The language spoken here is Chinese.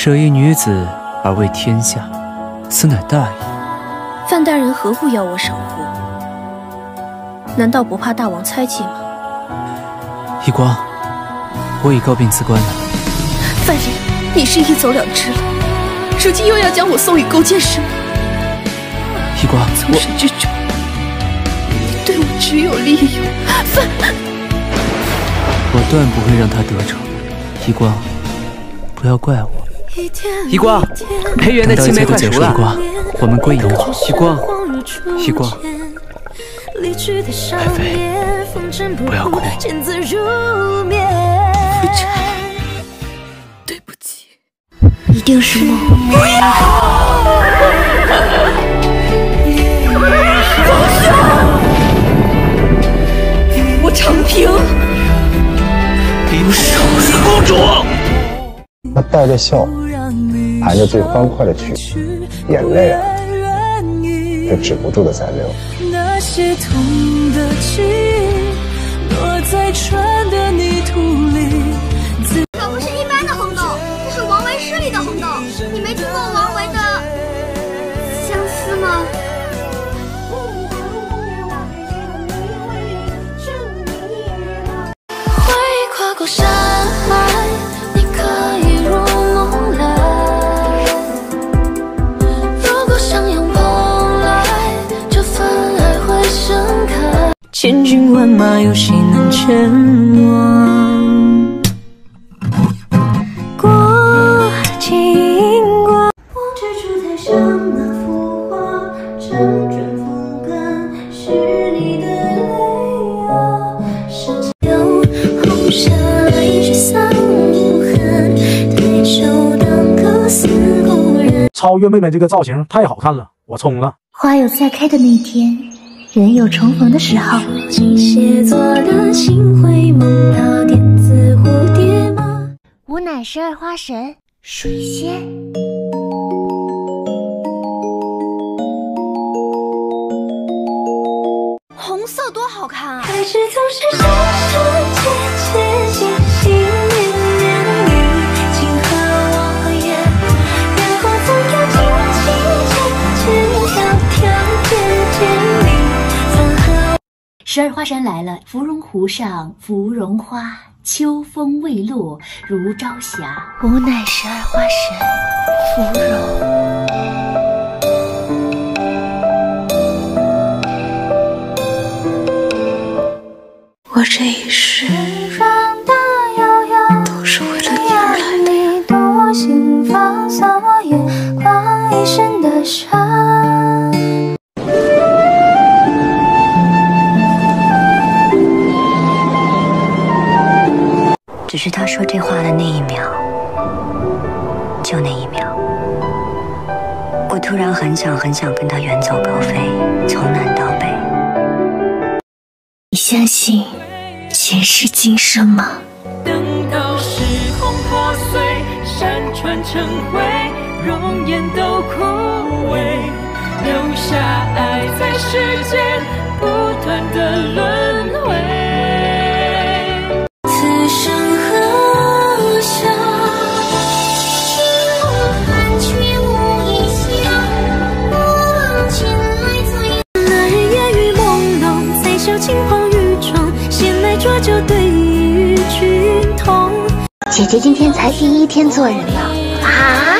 舍一女子而为天下，此乃大义。 范大人何故要我守护？难道不怕大王猜忌吗？ 一光，我已告病辞官了。 范人，你是一走了之了，如今又要将我送与勾践师门。 一光， 从始至终，你对我只有利用。范， 我断不会让他得逞。一光，不要怪我。 一光，裴元的青梅快熟了。 一光，我们归营。 一光， 一光，爱妃，不要哭。 夫人，对不起，一定是梦。我长平， 公主。他带着笑，弹着最欢快的曲，眼泪啊，却止不住的在流。 那些痛的记忆，落在船的泥土里。 可不是一般的红豆，这是王维诗里的红豆。你没听过王维的相思吗？ 会跨过山海，你可以入梦来。如果相拥蓬莱，这份爱会盛开。千军万马，有谁能牵往？过经过，我只住台上那幅画，辗转风干，是你的泪啊。红霞一去散无痕，对酒当歌思故人。 超越妹妹这个造型太好看了，我冲了。 花有再开的那天，人有重逢的时候。 写作的心会梦到点子蝴蝶吗？ 吾乃十二花神水仙。 红色多好看啊！ 开始总是深深切切心心念念你，请和我言，然后怎样轻轻浅浅迢迢见见你，曾和。 十二花神来了，芙蓉湖上芙蓉花，秋风未落如朝霞。吾乃十二花神芙蓉。 我这一世都是为了你而来的。你懂我心房，洒我眼眶一身的伤。 只是他说这话的那一秒，就那一秒，我突然很想跟他远走高飞，从南到北。 你相信前世今生吗？ 等到时空破碎，山川成灰，容颜都枯萎，留下爱在世间不断的轮回。此生何想，却无意想，望前来醉。那日烟雨朦胧，才笑轻狂雨中，闲来浊酒对与君同。 姐姐今天才第一天做人呢。啊！